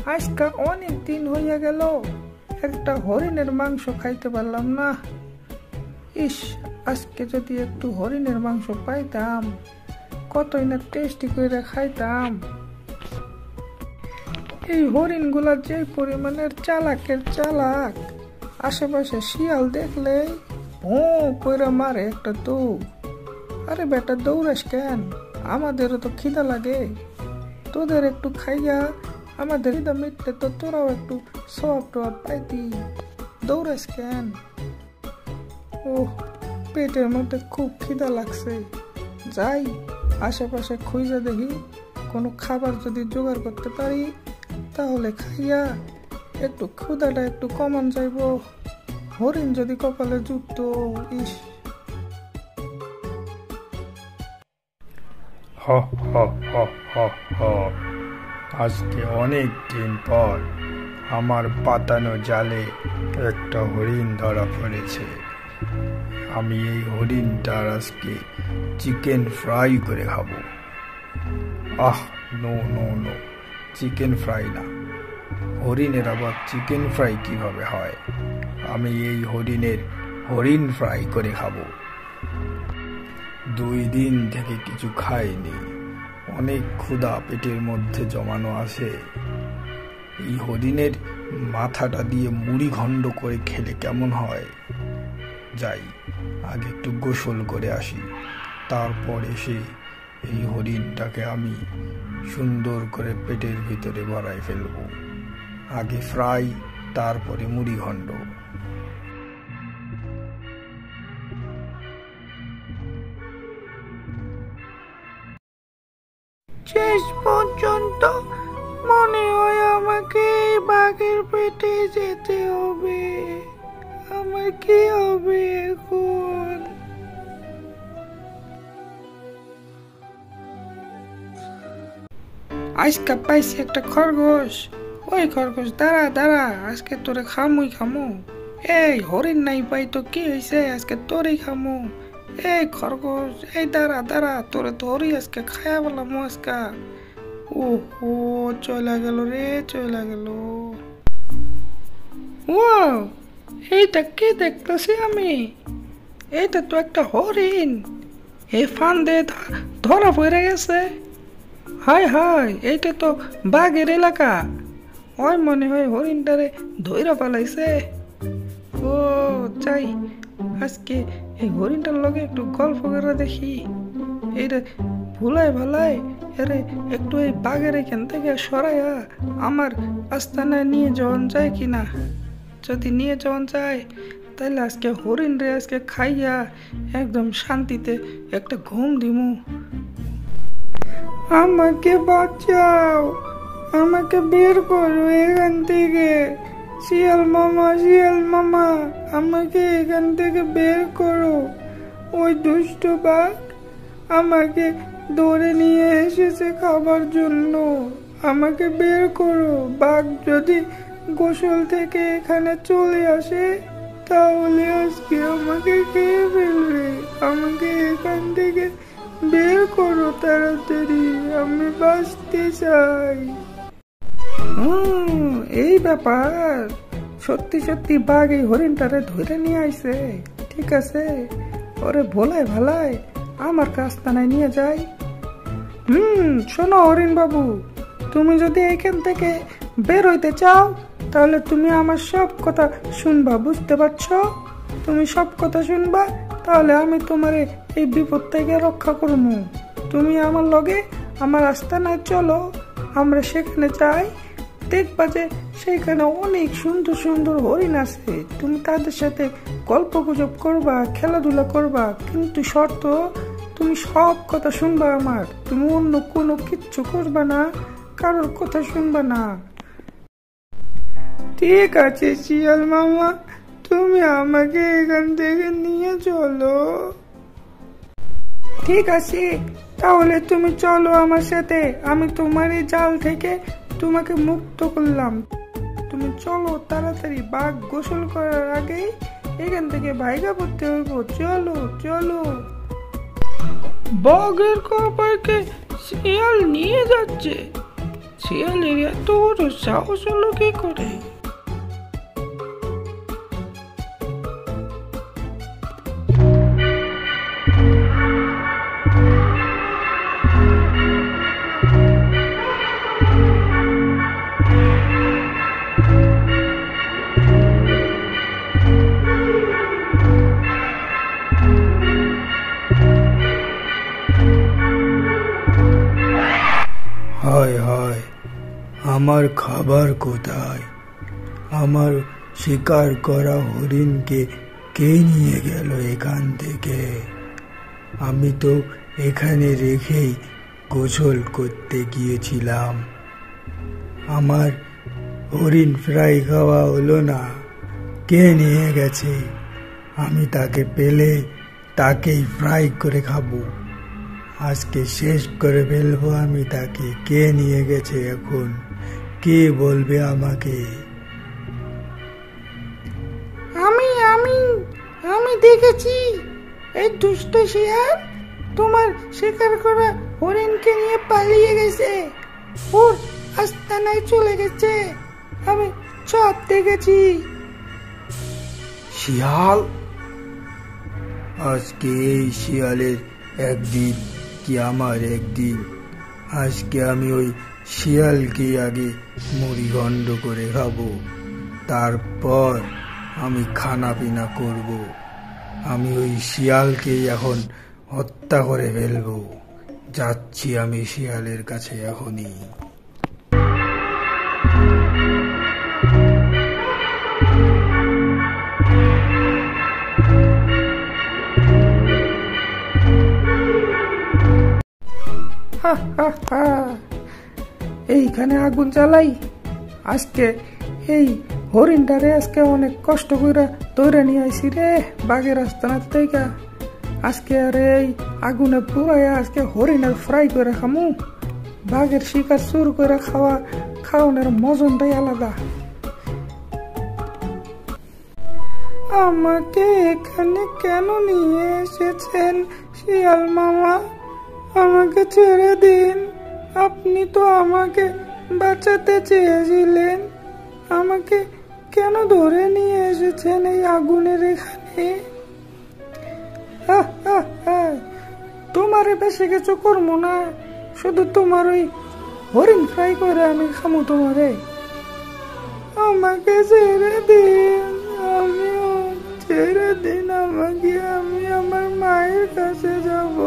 আজকে অনেক দিন হইয়া গেল একটা হরিণের মাংস খাইতে পারলাম না। ইস, আজকে যদি একটু হরিণের মাংস পাইতাম কতই না টেস্টি করে খাইতাম। এই হরিণ গুলা যে পরিমাণের চালাকের চালাক, আশেপাশে শিয়াল দেখলেই ভো কইরা মারে একটা দৌড়। আরে বেটা দৌড়াস কেন? আমাদেরও তো খিদা লাগে, তোদের একটু খাইয়া আমাদের খিদা মিটলে তো তোরাও একটু সব টপ পাইতি। দৌড়াস কেন? ও পেটের মধ্যে খুব খিদা লাগছে, যাই আশেপাশে খুঁজে দেখি কোনো খাবার যদি জোগাড় করতে পারি তাহলে খাইয়া একটু ক্ষুদাটা একটু কমান যাইব। হরিণ যদি কপালে জুটতো। ইস, আজকে অনেক দিন পর আমার পাতানো জালে একটা হরিণ ধরা পড়েছে। আমি এই হরিণটার আজকে চিকেন ফ্রাই করে খাবো। No no no, chicken fry না, হরিণের আবার চিকেন ফ্রাই কিভাবে হয়? আমি এই হরিণের হরিণ ফ্রাই করে খাবো। 2 দিন থেকে কিছু খাইনি, অনেক ক্ষুধা পেটের মধ্যে জমানো আছে। এই হরিণের মাথাটা দিয়ে মুড়ি ঘণ্ড করে খেলে কেমন হয়? যাই আগে একটু গোসল করে আসি, তারপর এসে এই হরিণটাকে আমি সুন্দর করে পেটের ভিতরে ভরাই ফেলবো। আগে ফ্রাই, তারপরে মুড়ি ঘণ্ড। শেষ পর্যন্ত মনে হয় আমাকে বাঘের পেটে যেতে হবে। আমার কি হবে এখন? আজকে পাইছি একটা খরগোশ। ওই খরগোশ দাঁড়া দাঁড়া, আজকে তোরে খামুই খামু। এই হরিণ নাই পাই তো কি হয়েছে, আজকে তোরেই খামু। এই খরগোশ, এই দাঁড়া দাঁড়া, তোরে ধরি আজকে খায়া বললাম আজকা। ও চলে গেল রে, চলে গেল। ও এইটা কি দেখতেছি আমি? এইটা তো একটা হরিণ, এই ফান্দে ধরা পড়ে গেছে। হায় হায়, এইটা তো বাঘের এলাকা। ওই মনে হয় হরিণটারে ধইরা পালাইছে। ও চাই আজকে এই হরিণটার লগে একটু গল্প করে দেখি। এইটা ভুলাই ভালাই এরে একটু এই বাঘের এখান থেকে সরাইয়া আমার আস্তানায় নিয়ে যাওয়ান যায় কিনা। যদি নিয়ে যাওয়ান যায় তাহলে আজকে হরিণ রে আজকে খাইয়া একদম শান্তিতে একটা ঘুম দিমু। আমাকে বাঁচাও, আমাকে বের করো এখান থেকে। শিয়াল মামা, আমাকে এখান থেকে বের করো। ওই দুষ্ট বাঘ আমাকে ধরে নিয়ে এসেছে খাবার জন্য। আমাকে বের করো। বাঘ যদি গোসল থেকে এখানে চলে আসে তাহলে আজকে আমাকে খেয়ে ফেলবে। আমাকে এখান থেকে বের করো তাড়াতাড়ি, আমি বাঁচতে চাই। এই ব্যাপার, সত্যি সত্যি বাঘ এই হরিণটারে ধরে নিয়ে আইছে। ঠিক আছে, ওরে ভোলাই ভালাই আমার কাস্তানায় নিয়ে যাই। শোনো হরিণ বাবু, তুমি যদি এখান থেকে বের হইতে চাও তাহলে তুমি আমার সব কথা শুনবা, বুঝতে পারছো? তুমি সব কথা শুনবা, তাহলে আমি তোমারে এই বিপদ থেকে রক্ষা করবো। তুমি আমার লগে আমার আস্তানায় চলো, আমরা সেখানে যাই। দেখবা যে সেখানে অনেক সুন্দর সুন্দর হরিণ আছে। তুমি তাদের সাথে গল্প গুজব করবা, খেলাধুলা করবা, কিন্তু শর্ত তুমি সব কথা শুনবা আমার। তুমি অন্য কোনো কিচ্ছু করবা না, কারোর কথা শুনবা না। ঠিক আছে শিয়াল মামা, তুমি আমাকে এখান থেকে নিয়ে চলো। ঠিক আছে, তাহলে তুমি চলো আমার সাথে। আমি তোমার এই জাল থেকে তোমাকে মুক্ত করলাম। তুমি চলো তাড়াতাড়ি, বাঘ গোসল করার আগেই এখান থেকে ভাইগা পড়তে হইব। চলো চলো। বাঘের কপালকে শিয়াল নিয়ে যাচ্ছে। শিয়ালের এত বড় সাহস হলো কি করে? হায় হায়, আমার খাবার কোথায়? আমার শিকার করা হরিণকে কে নিয়ে গেল এখান থেকে? আমি তো এখানে রেখেই গোসল করতে গিয়েছিলাম। আমার হরিণ ফ্রাই খাওয়া হলো না, কে নিয়ে গেছে? আমি তাকে পেলে তাকেই ফ্রাই করে খাবো। আজকে শেষ করে ফেলবো আমি তাকে। কে নিয়ে গেছে এখন? কে বলবে আমাকে? আমি আমি আমি দেখেছি, এই দুষ্ট শিয়াল তোমার শিকার করা হরিণকে নিয়ে পালিয়ে গেছে, ওর আস্তানায় চলে গেছে। আমি সব দেখেছি। শিয়াল? আজকে এই শিয়ালের একদিন কি আমার একদিন? আজকে আমি ওই শিয়ালকে আগে মুড়ি গন্ড করে খাবো, তারপর আমি খানা পিনা করব। আমি ওই শিয়ালকেই এখন হত্যা করে ফেলবো। যাচ্ছি আমি শিয়ালের কাছে এখনই। এইখানে আগুন জ্বালাই। আজকে এই হরিণটারে আজকে অনেক কষ্ট করে ধরে নিয়ে আইসি রে বাঘের আস্তানা থেকে। আজকে আর এই আগুনে পুরাইয়া আজকে হরিণের ফ্রাই করে খামু। বাঘের শিকার চুর করে খাওয়ানোর মজনটাই আলাদা। আমাকে এখানে কেন নিয়ে এসেছেন শিয়াল মামা? আমাকে ছেড়ে দিন, আপনি তো আমাকে বাঁচাতে চেয়েছিলেন। আমাকে কেন ধরে নিয়ে এসেছেন এই আগুনের এখানে? তোমারে বেশি কিছু করবো না, শুধু তোমার ওই হরিণ ফ্রাই করে আমি খামু তোমারে। আমাকে ছেড়ে দিন, আমিও ছেড়ে দিন আমাকে, আমি আমার মায়ের কাছে যাব।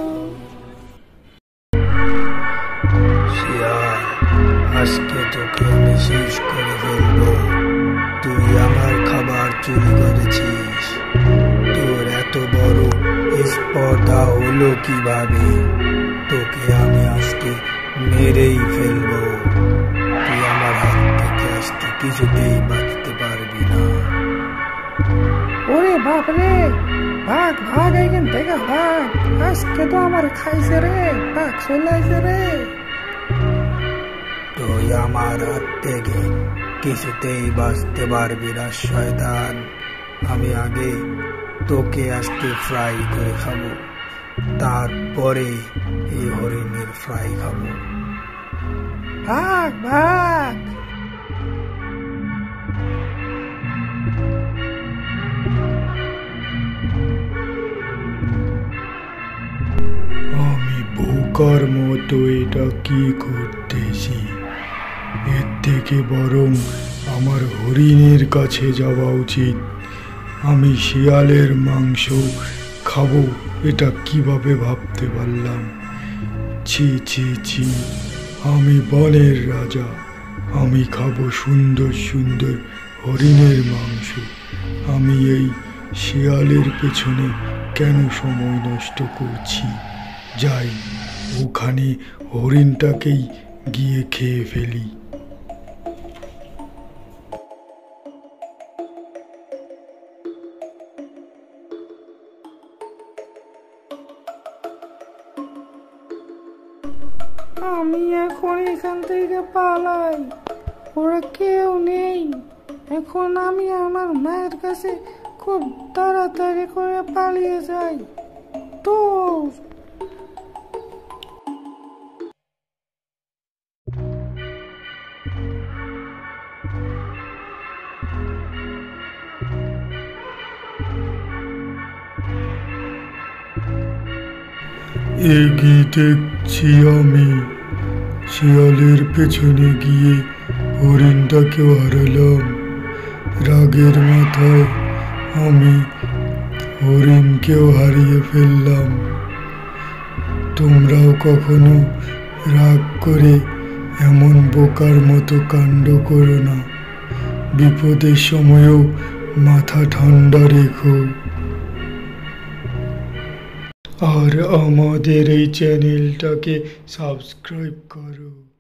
আজকে তোকে আমি শেষ করে ফেলবো। তুই আমার খাবার চুরি করেছিস। তোর এত বড় স্পর্ধা হলো কিভাবে? তোকে আমি আজকে মেরেই ফেলবো। তুই আমার হাত থেকে আজকে কিছুতেই বাঁচতে পারবি না। ওরে বাপরে, ভাগ ভাগ এখান থেকে ভাগ। আজকে তো আমার খাইছে রে, ভাগ চলে আইছে রে। তুই আমার হাত থেকে কিছুতেই বাঁচতে পারবি না শয়তান। আমি আগে তোকে আজকে ফ্রাই করে খাবো, তারপরে এই হরিণের ফ্রাই খাবো। ভাগ ভাগ। আমি বোকার মতো এটা কি করতেছি? এর থেকে বরং আমার হরিণের কাছে যাওয়া উচিত। আমি শিয়ালের মাংস খাবো, এটা কিভাবে ভাবতে পারলাম? ছি ছি ছি, আমি বনের রাজা, আমি খাবো সুন্দর সুন্দর হরিণের মাংস। আমি এই শিয়ালের পেছনে কেন সময় নষ্ট করছি? যাই, ওখানে হরিণটাকেই গিয়ে খেয়ে ফেলি। আমি এখন এখান থেকে পালাই, ওরা কেউ নেই। এখন আমি আমার মায়ের কাছে খুব তাড়াতাড়ি করে পালিয়ে যাই। তো এগিয়ে দেখছি আমি শিয়ালের পেছনে গিয়ে হরিণটাকেও হারালাম। রাগের মাথায় আমি হরিণকেও হারিয়ে ফেললাম। তোমরাও কখনো রাগ করে এমন বোকার মতো কাণ্ড করো না। বিপদের সময়ও মাথা ঠান্ডা রেখো। আর আমাদের এই চ্যানেলটাকে সাবস্ক্রাইব করো।